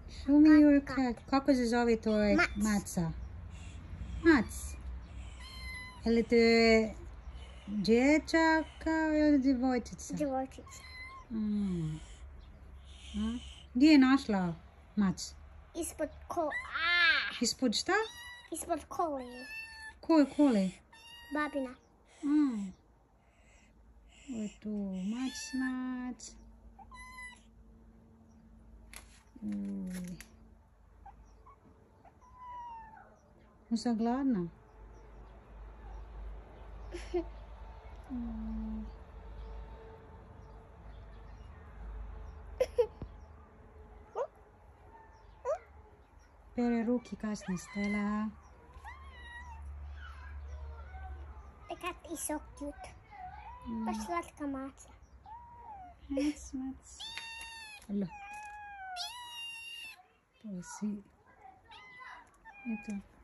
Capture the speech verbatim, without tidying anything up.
Show me your cat. Kako se zove tvoj maca? Mac. Je li to je dječaka ili djevojčica? Djevojčica. Mm. A? Gdje je našla mac? Ispod ko... Ispod šta? Ispod koli. Koje koli? Babina. Mm. Ovo je tu mac, mac. Uj. Nisam gladna. Mm. Pere ruki kasnije, Stella. The cat is so cute. Baš slatka maca. Mac, mac. Alo. To si. Eto.